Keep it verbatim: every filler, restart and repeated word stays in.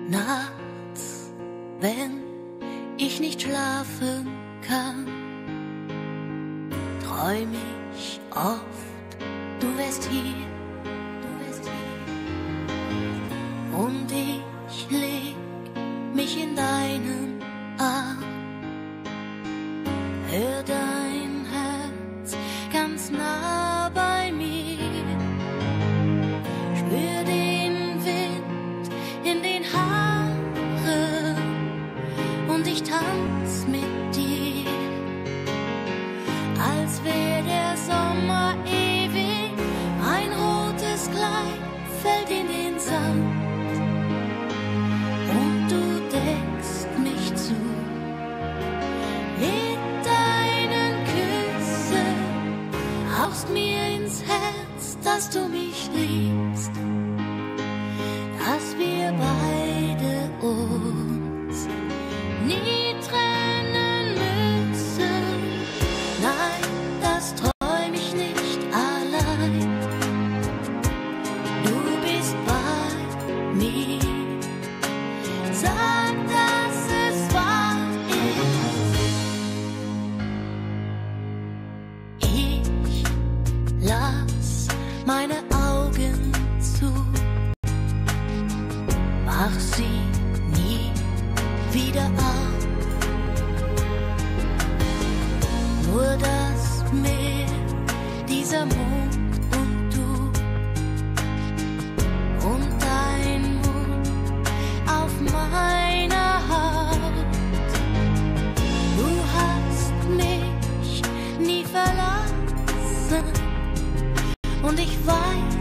Nachts, wenn ich nicht schlafen kann, träum ich oft, du wärst hier, du wärst hier. Und ich leg mich in deinen Arm, hör dein Herz ganz nah bei mir, spür den Wind in den Haaren und ich tanz mit dir, als wär der Sommer ewig. Ein rotes Kleid fällt in den Sand und du deckst mich zu mit deinen Küssen, hauchst mir ins Herz, dass du mich liebst, dass wir beide uns nie trennen müssen. Nein, das träum ich nicht allein. Du bist bei mir. Sag, dass es wahr ist. Ich lass meine Augen zu, mach sie nie wieder auf. Nur das Meer, dieser Mond und du und dein Mund auf meiner Haut. Du hast mich nie verlassen und ich weiß,